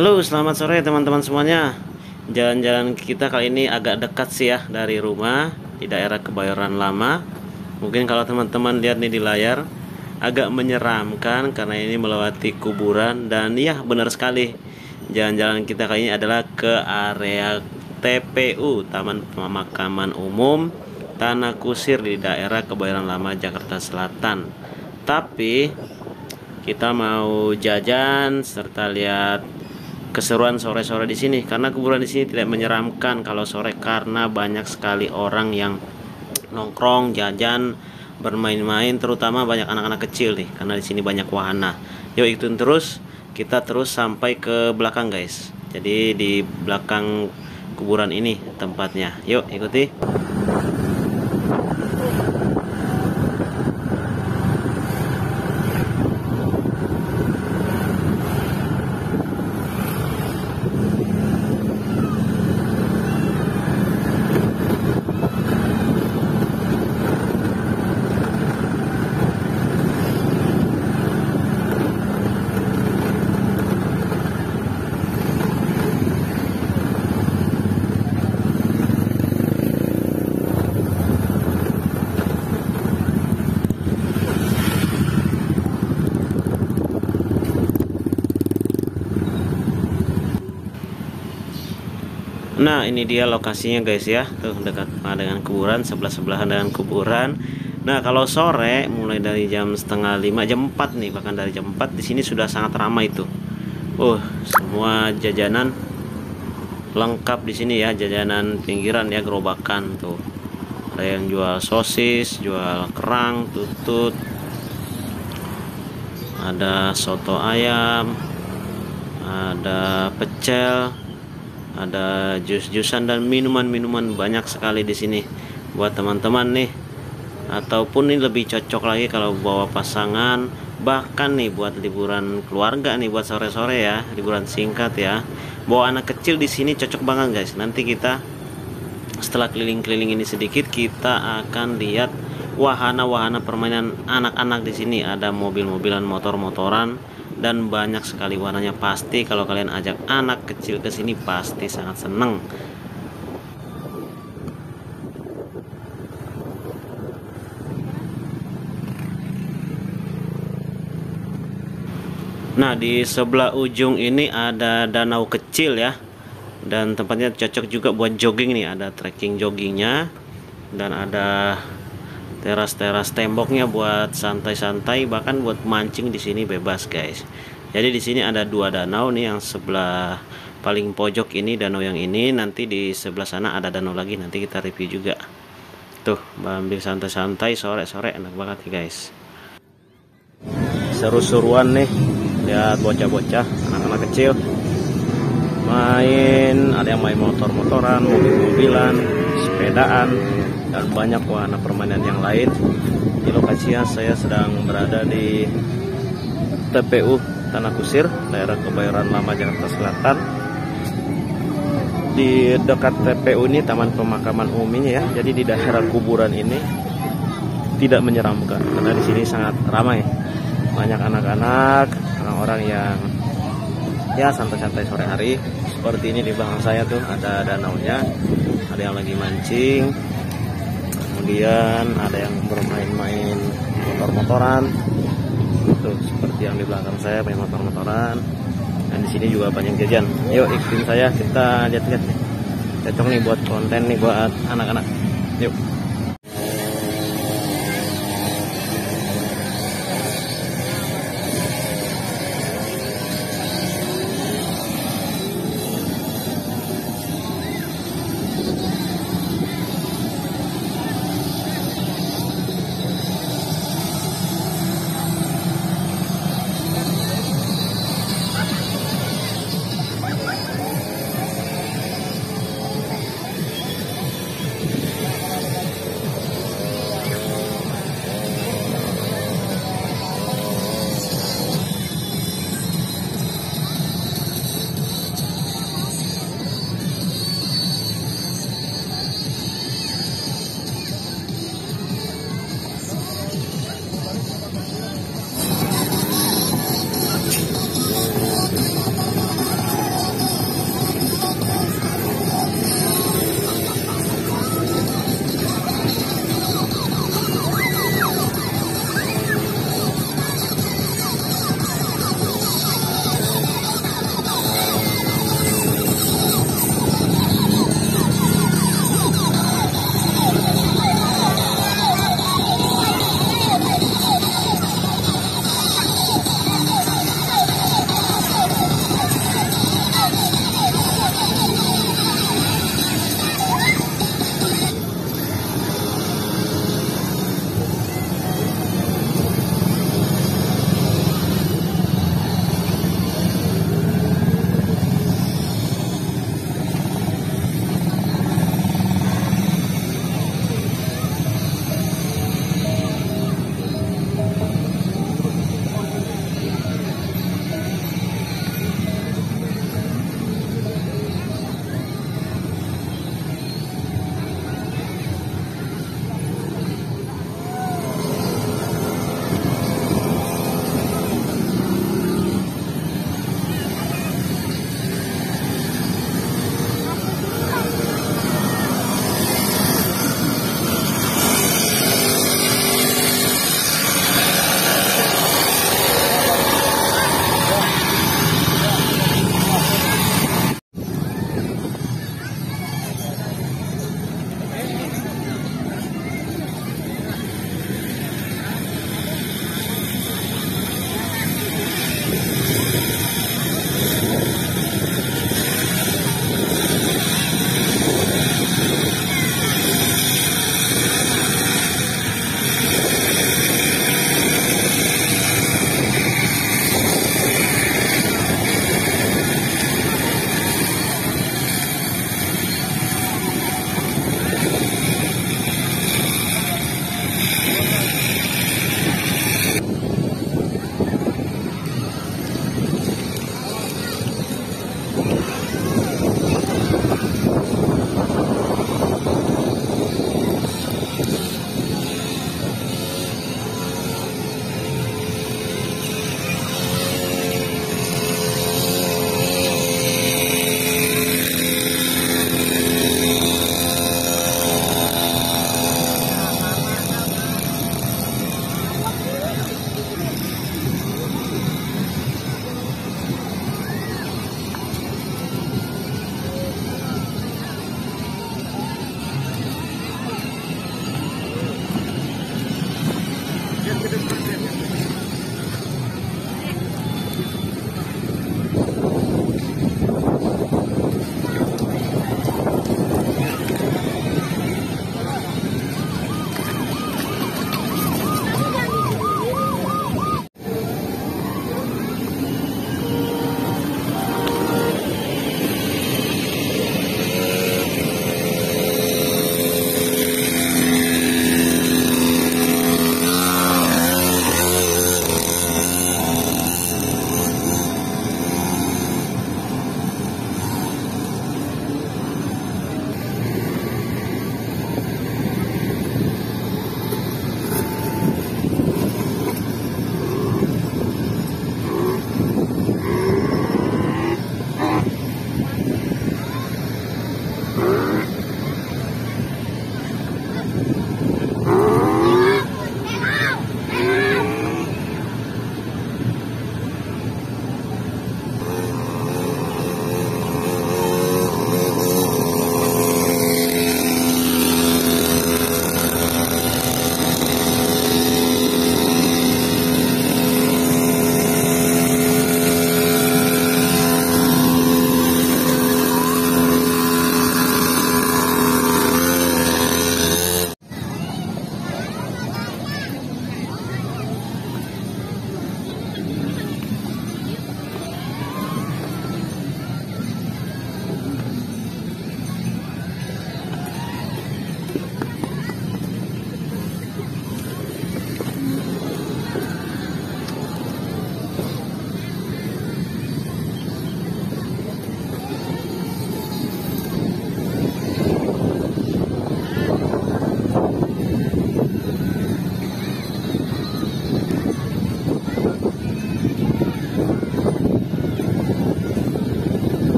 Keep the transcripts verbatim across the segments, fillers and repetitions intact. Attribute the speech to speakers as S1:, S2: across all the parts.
S1: Halo, selamat sore teman-teman semuanya. Jalan-jalan kita kali ini agak dekat sih ya dari rumah di daerah Kebayoran Lama. Mungkin kalau teman-teman lihat nih di layar agak menyeramkan karena ini melewati kuburan, dan ya benar sekali. Jalan-jalan kita kali ini adalah ke area T P U Taman Pemakaman Umum Tanah Kusir di daerah Kebayoran Lama, Jakarta Selatan. Tapi kita mau jajan serta lihat keseruan sore-sore di sini, karena kuburan di sini tidak menyeramkan kalau sore karena banyak sekali orang yang nongkrong, jajan, bermain-main, terutama banyak anak-anak kecil nih karena di sini banyak wahana. Yuk ikutin terus, kita terus sampai ke belakang guys. Jadi di belakang kuburan ini tempatnya. Yuk ikuti. Nah ini dia lokasinya guys ya, tuh dekat dengan kuburan, sebelah-sebelahan dengan kuburan. Nah kalau sore mulai dari jam setengah lima, jam empat nih, bahkan dari jam empat di sini sudah sangat ramai tuh. Uh semua jajanan lengkap di sini ya, jajanan pinggiran ya, gerobakan tuh. Ada yang jual sosis, jual kerang, tutut, ada soto ayam, ada pecel, ada jus-jusan dan minuman-minuman banyak sekali di sini buat teman-teman nih, ataupun ini lebih cocok lagi kalau bawa pasangan, bahkan nih buat liburan keluarga nih, buat sore-sore ya, liburan singkat ya, bawa anak kecil di sini cocok banget guys. Nanti kita setelah keliling-keliling ini sedikit, kita akan lihat wahana-wahana permainan anak-anak di sini. Ada mobil-mobilan, motor-motoran, dan banyak sekali warnanya. Pasti kalau kalian ajak anak kecil ke sini pasti sangat seneng. Nah di sebelah ujung ini ada danau kecil ya, dan tempatnya cocok juga buat jogging nih. Ada trekking joggingnya, dan ada teras-teras temboknya buat santai-santai, bahkan buat mancing di sini bebas guys. Jadi di sini ada dua danau nih, yang sebelah paling pojok ini danau yang ini, nanti di sebelah sana ada danau lagi, nanti kita review juga. Tuh ambil santai-santai sore-sore enak banget nih guys. Seru-seruan nih, lihat bocah-bocah, anak-anak kecil main, ada yang main motor-motoran, mobil-mobilan, sepedaan, dan banyak wahana permainan yang lain. Di lokasinya saya sedang berada di T P U Tanah Kusir, daerah Kebayoran Lama, Jakarta Selatan. Di dekat T P U ini Taman Pemakaman Umum ini ya. Jadi di daerah kuburan ini tidak menyeramkan karena di sini sangat ramai. Banyak anak-anak, orang-orang yang ya santai-santai sore hari. Seperti ini di belakang saya tuh ada danaunya, ada yang lagi mancing. Kemudian ada yang bermain-main motor-motoran, tuh seperti yang di belakang saya main motor-motoran. Dan di sini juga banyak jajan. Yuk ikutin saya, kita lihat-lihat nih. Cocok nih buat konten nih buat anak-anak. Yuk.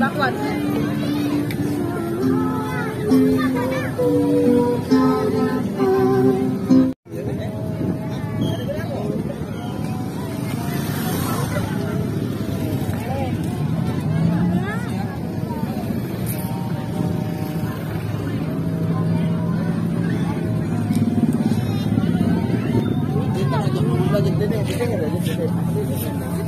S2: kuat.
S3: Kita itu lagi dede, dede, dede, dede.